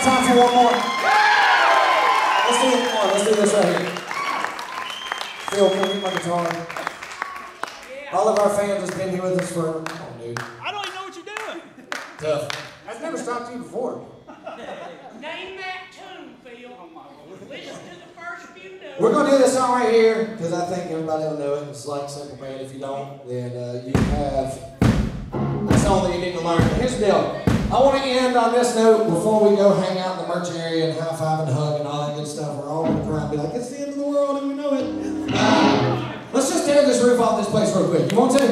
time for one more? Let's do one more. Let's do this right here. Phil, can you get my guitar? All of our fans has been here with us for, come on, dude. I don't even know what you're doing. Tough. I've never stopped you before. Name that tune, Phil. Listen to the first few notes. We're going to do this song right here, because I think everybody will know it. It's like Simple Man. If you don't, then you have a song that you need to learn. But here's the deal. I want to end on this note before we go hang out in the merch area and high five and hug and all that good stuff. We're all going to cry and be like, it's the end of the world and we know it. Let's just tear this roof off this place real quick. You want to?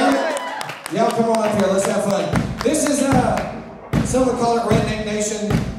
Y'all come on up here. Let's have fun. This is, some would call it Redneck Nation.